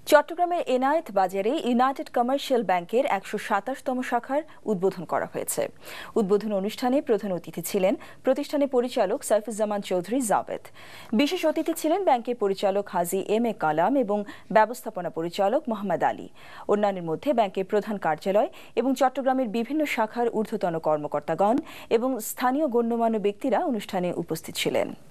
চট্টগ্রামের এনায়েত বাজারে United commercial ব্যাংকের ১২৭তম শাখার উদ্বোধন করা হয়েছে। উদ্বোধন অনুষ্ঠানে প্রধান অতিথি ছিলেন প্রতিষ্ঠানের পরিচালক সাইফুজ্জামান চৌধুরী জাবেদ। বিশেষ অতিথি ছিলেন ব্যাংকের পরিচালক হাজী এম এ কালাম এবং ব্যবস্থাপনা পরিচালক মোহাম্মদ আলী। অন্যান্যের মধ্যে ব্যাংকের প্রধান কার্যালয় এবং চট্টগ্রামের বিভিন্ন শাখার ঊর্ধ্বতন কর্মকর্তাগণ এবং স্থানীয় গণ্যমান্য ব্যক্তিরা অনুষ্ঠানে উপস্থিত ছিলেন।